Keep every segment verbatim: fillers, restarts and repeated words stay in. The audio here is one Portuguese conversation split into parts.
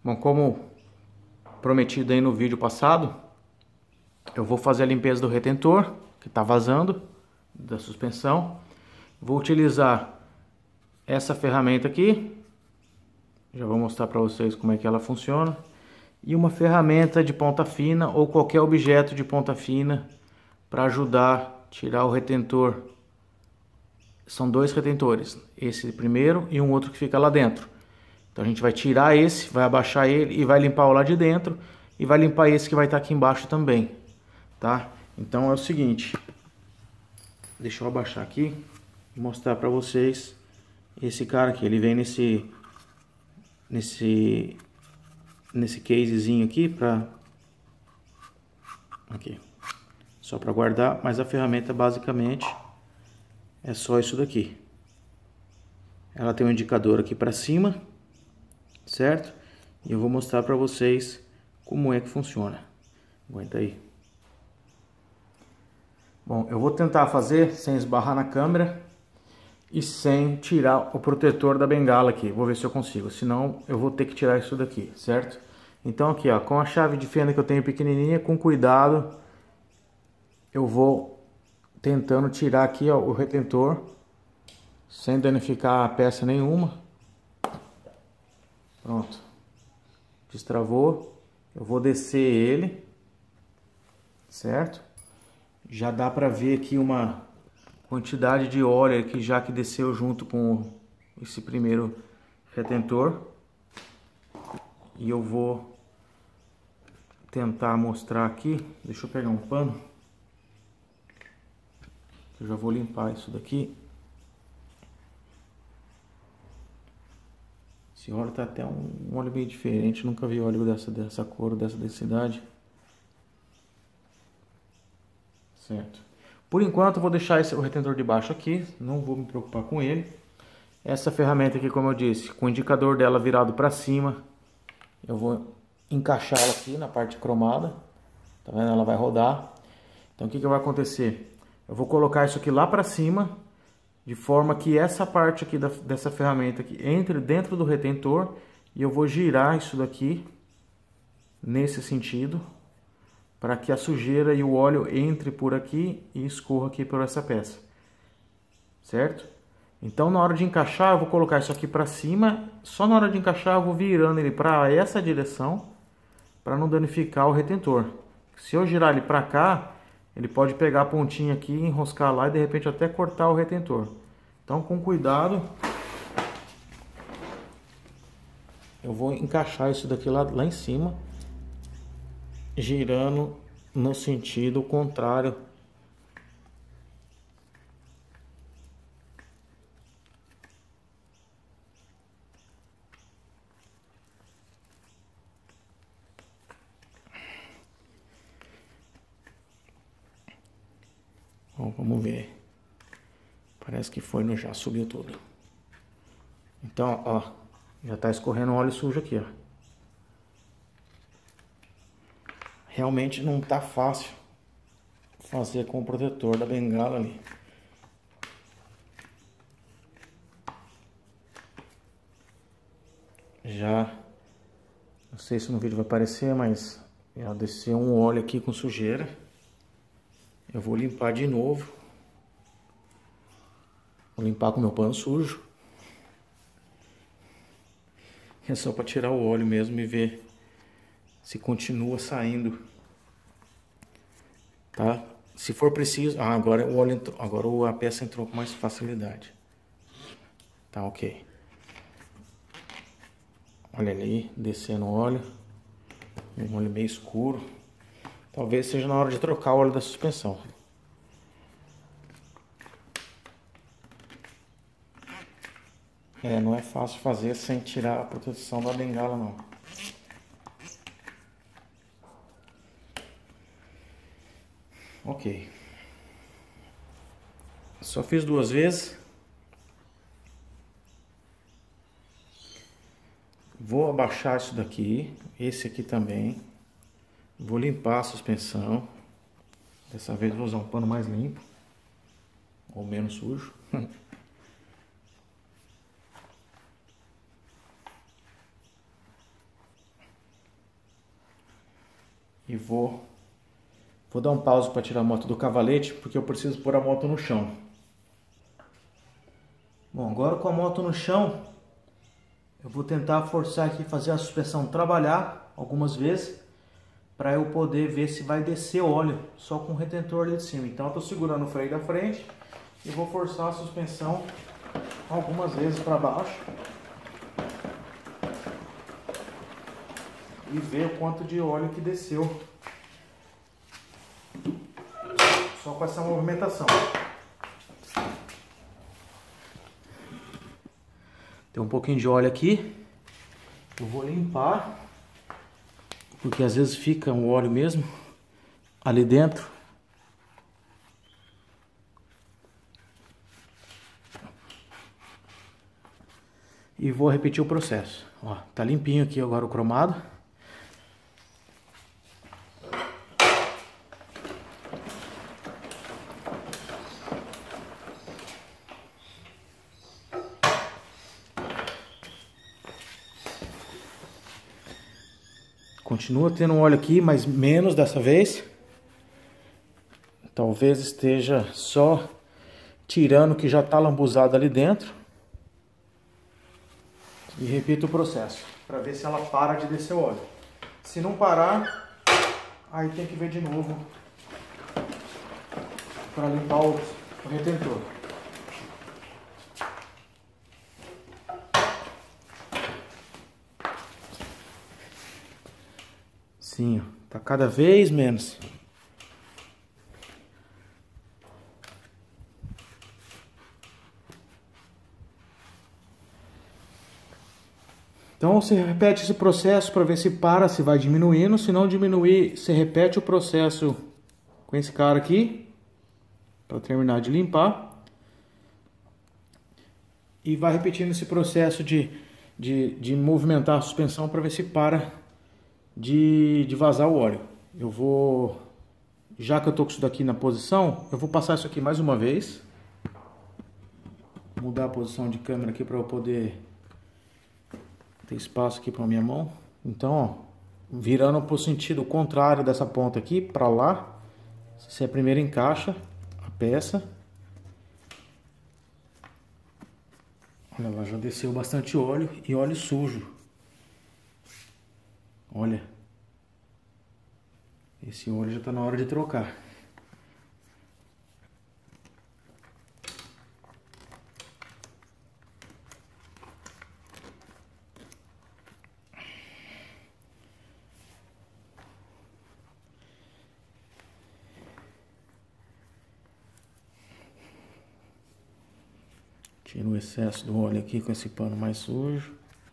Bom, como prometido aí no vídeo passado, eu vou fazer a limpeza do retentor que está vazando da suspensão. Vou utilizar essa ferramenta aqui, já vou mostrar para vocês como é que ela funciona, e uma ferramenta de ponta fina ou qualquer objeto de ponta fina para ajudar a tirar o retentor. São dois retentores, esse primeiro e um outro que fica lá dentro. Então a gente vai tirar esse, vai abaixar ele e vai limpar o lá de dentro e vai limpar esse que vai estar aqui embaixo também, tá? Então é o seguinte, deixa eu abaixar aqui e mostrar para vocês esse cara aqui. Ele vem nesse nesse nesse casezinho aqui para aqui, só para guardar, mas a ferramenta basicamente é só isso daqui. Ela tem um indicador aqui para cima, certo? E eu vou mostrar para vocês como é que funciona. Aguenta aí. Bom, eu vou tentar fazer sem esbarrar na câmera e sem tirar o protetor da bengala aqui. Vou ver se eu consigo, senão eu vou ter que tirar isso daqui, certo? Então aqui, ó, com a chave de fenda que eu tenho pequenininha, com cuidado, eu vou tentando tirar aqui, ó, o retentor sem danificar a peça nenhuma. Pronto, destravou. Eu vou descer ele, certo? Já dá para ver aqui uma quantidade de óleo que já que desceu junto com esse primeiro retentor. E eu vou tentar mostrar aqui. Deixa eu pegar um pano. Eu já vou limpar isso daqui. Esse óleo tá até um, um óleo meio diferente. Nunca vi óleo dessa, dessa cor, dessa densidade. Certo. Por enquanto eu vou deixar esse, o retentor de baixo aqui. Não vou me preocupar com ele. Essa ferramenta aqui, como eu disse, com o indicador dela virado para cima, eu vou encaixá-la aqui na parte cromada. Tá vendo? Ela vai rodar. Então o que, que vai acontecer? Eu vou colocar isso aqui lá para cima, de forma que essa parte aqui da, dessa ferramenta aqui entre dentro do retentor, e eu vou girar isso daqui nesse sentido, para que a sujeira e o óleo entre por aqui e escorra aqui por essa peça, certo? Então na hora de encaixar eu vou colocar isso aqui para cima, só na hora de encaixar eu vou virando ele para essa direção, para não danificar o retentor. Se eu girar ele para cá, ele pode pegar a pontinha aqui, enroscar lá e de repente até cortar o retentor. Então com cuidado, eu vou encaixar isso daqui lá, lá em cima, girando no sentido contrário. Bom, vamos ver. Parece que foi, no já subiu tudo. Então, ó, já tá escorrendo óleo sujo aqui, ó. Realmente não tá fácil fazer com o protetor da bengala ali. Já, não sei se no vídeo vai aparecer, mas já desceu um óleo aqui com sujeira. Eu vou limpar de novo. Vou limpar com meu pano sujo. É só para tirar o óleo mesmo e ver se continua saindo, tá? Se for preciso, ah, agora o óleo entrou, agora a peça entrou com mais facilidade. Tá, ok. Olha ali, descendo o óleo, um óleo meio escuro. Talvez seja na hora de trocar o óleo da suspensão. É, não é fácil fazer sem tirar a proteção da bengala, não. Ok. Só fiz duas vezes. Vou abaixar isso daqui, esse aqui também. Vou limpar a suspensão. Dessa vez vou usar um pano mais limpo, ou menos sujo. e vou, vou dar um pause para tirar a moto do cavalete, porque eu preciso pôr a moto no chão. Bom, agora com a moto no chão, eu vou tentar forçar aqui, fazer a suspensão trabalhar algumas vezes, para eu poder ver se vai descer óleo só com o retentor ali de cima. Então eu estou segurando o freio da frente e vou forçar a suspensão algumas vezes para baixo e ver o quanto de óleo que desceu só com essa movimentação. Tem um pouquinho de óleo aqui, eu vou limpar, porque às vezes fica um óleo mesmo ali dentro. E vou repetir o processo. Ó, tá limpinho aqui agora o cromado. Continua tendo óleo aqui, mas menos dessa vez. Talvez esteja só tirando o que já está lambuzado ali dentro. E repito o processo, para ver se ela para de descer o óleo. Se não parar, aí tem que ver de novo para limpar o, o retentor. Sim, ó, tá cada vez menos. Então você repete esse processo para ver se para, se vai diminuindo. Se não diminuir, você repete o processo com esse cara aqui para terminar de limpar. E vai repetindo esse processo de, de, de movimentar a suspensão para ver se para de, de vazar o óleo. Eu vou, já que eu tô com isso daqui na posição, eu vou passar isso aqui mais uma vez. Mudar a posição de câmera aqui para eu poder ter espaço aqui para minha mão. Então, ó, virando para o sentido contrário dessa ponta aqui, para lá. Você primeiro encaixa a peça. Olha lá, já desceu bastante óleo e óleo sujo. Olha. Esse óleo já está na hora de trocar. Tira o excesso do óleo aqui com esse pano mais sujo.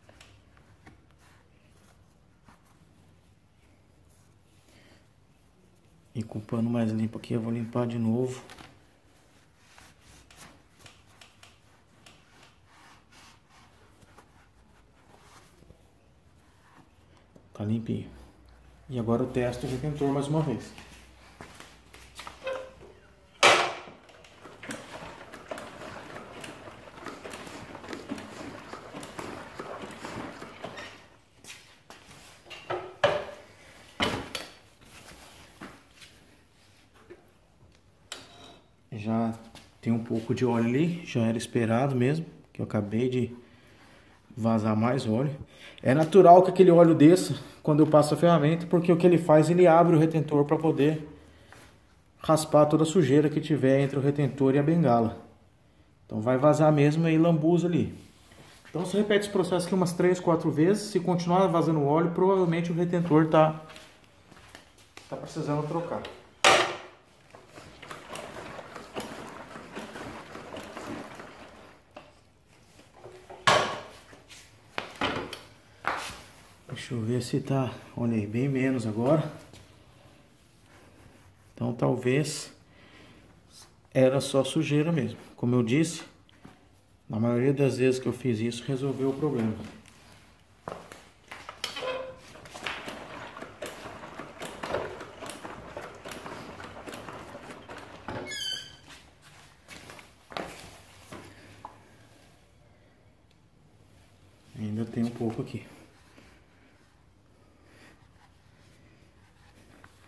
E com o pano mais limpo aqui eu vou limpar de novo. Tá limpinho. E agora eu testo o retentor mais uma vez. Já tem um pouco de óleo ali, já era esperado mesmo, que eu acabei de vazar mais óleo. É natural que aquele óleo desça quando eu passo a ferramenta, porque o que ele faz, ele abre o retentor para poder raspar toda a sujeira que tiver entre o retentor e a bengala. Então vai vazar mesmo e lambuza ali. Então você repete esse processo aqui umas três, quatro vezes. Se continuar vazando óleo, provavelmente o retentor tá, tá precisando trocar. Deixa eu ver se tá, olha aí, bem menos agora. Então talvez era só sujeira mesmo. Como eu disse, na maioria das vezes que eu fiz isso, resolveu o problema. Ainda tem um pouco aqui.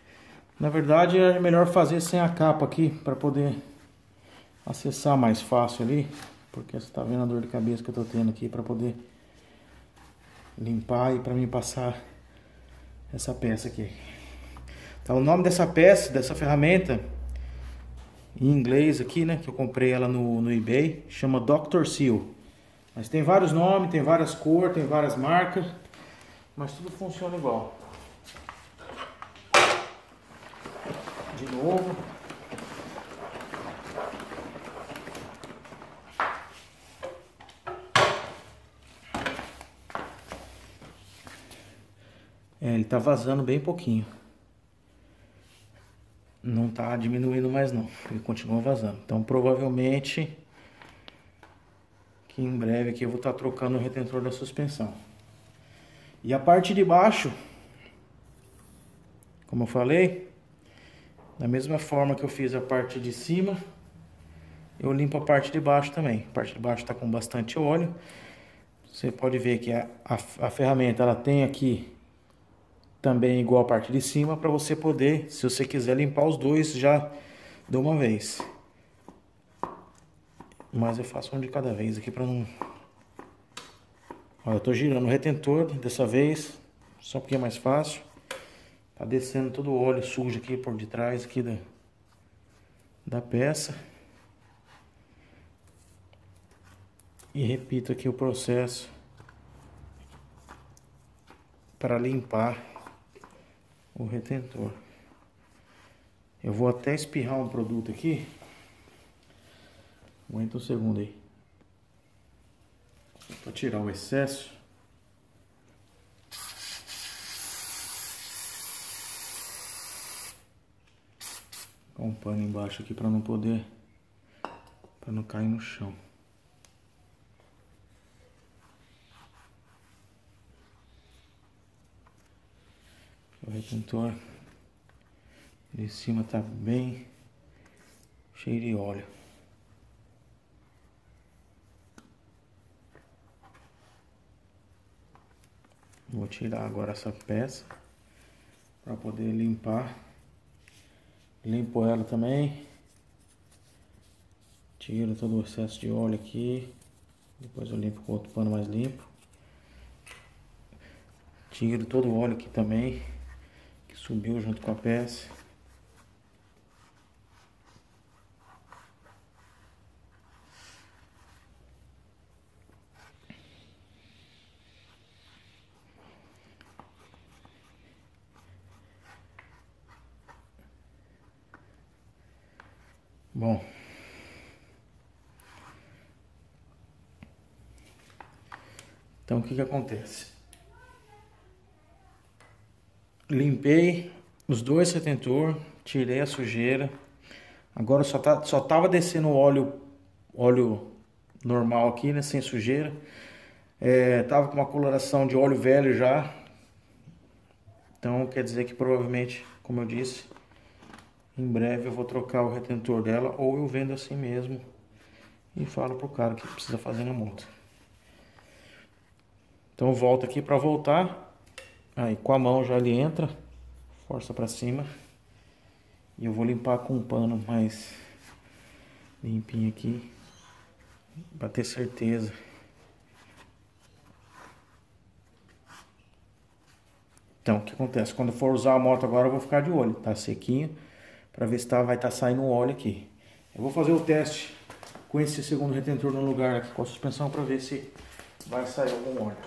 Na verdade é melhor fazer sem a capa aqui, para poder acessar mais fácil ali, porque você tá vendo a dor de cabeça que eu tô tendo aqui para poder limpar e para mim passar essa peça aqui. Então, o nome dessa peça, dessa ferramenta, em inglês aqui, né, que eu comprei ela no, no eBay, chama doutor Seal. Mas tem vários nomes, tem várias cores, tem várias marcas, mas tudo funciona igual. De novo. É, ele tá vazando bem pouquinho. Não tá diminuindo mais não, ele continua vazando. Então provavelmente que em breve aqui eu vou estar trocando o retentor da suspensão. E a parte de baixo, como eu falei, da mesma forma que eu fiz a parte de cima, eu limpo a parte de baixo também. A parte de baixo está com bastante óleo. Você pode ver que a, a, a ferramenta ela tem aqui também igual a parte de cima, para você poder, se você quiser limpar os dois já de uma vez. Mas eu faço um de cada vez aqui para não... Olha, eu tô girando o retentor dessa vez, só porque é mais fácil. Tá descendo todo o óleo sujo aqui por detrás aqui da, da peça. E repito aqui o processo para limpar o retentor. Eu vou até espirrar um produto aqui. Aguenta um segundo aí. Para tirar o excesso. Com um pano embaixo aqui para não poder, para não cair no chão. O retentor de cima tá bem cheio de óleo. Vou tirar agora essa peça para poder limpar. Limpo ela também. Tiro todo o excesso de óleo aqui. Depois eu limpo com outro pano mais limpo. Tiro todo o óleo aqui também, que subiu junto com a peça. Bom, então o que que acontece? Limpei os dois retentores, tirei a sujeira. Agora só tá, só tava descendo o óleo, óleo normal aqui, né, sem sujeira. É, tava com uma coloração de óleo velho já. Então quer dizer que provavelmente, como eu disse, em breve eu vou trocar o retentor dela, ou eu vendo assim mesmo e falo pro cara que precisa fazer na multa. Então eu volto aqui para voltar. Aí com a mão já ele entra, força para cima. E eu vou limpar com um pano mais limpinho aqui, para ter certeza. Então o que acontece? Quando eu for usar a moto agora eu vou ficar de olho, tá sequinho, para ver se tá, vai estar tá saindo óleo aqui. Eu vou fazer o teste com esse segundo retentor no lugar aqui com a suspensão para ver se vai sair algum óleo.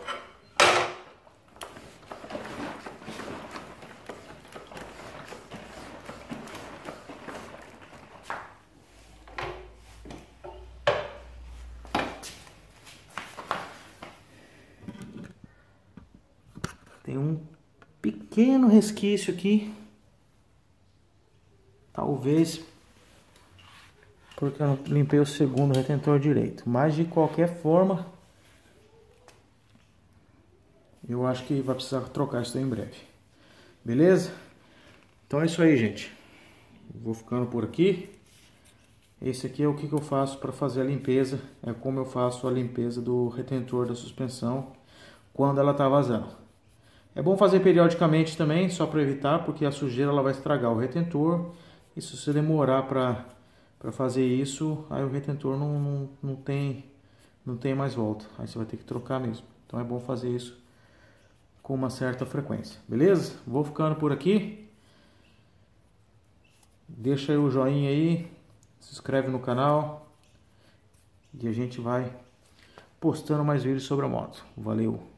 Tem um pequeno resquício aqui. Talvez porque eu não limpei o segundo retentor direito. Mas de qualquer forma, eu acho que vai precisar trocar isso aí em breve. Beleza? Então é isso aí, gente. Vou ficando por aqui. Esse aqui é o que eu faço para fazer a limpeza. É como eu faço a limpeza do retentor da suspensão quando ela está vazando. É bom fazer periodicamente também, só para evitar, porque a sujeira ela vai estragar o retentor. E se você demorar para para fazer isso, aí o retentor não, não, não, tem, não tem mais volta. Aí você vai ter que trocar mesmo. Então é bom fazer isso com uma certa frequência. Beleza? Vou ficando por aqui. Deixa aí o joinha aí. Se inscreve no canal. E a gente vai postando mais vídeos sobre a moto. Valeu!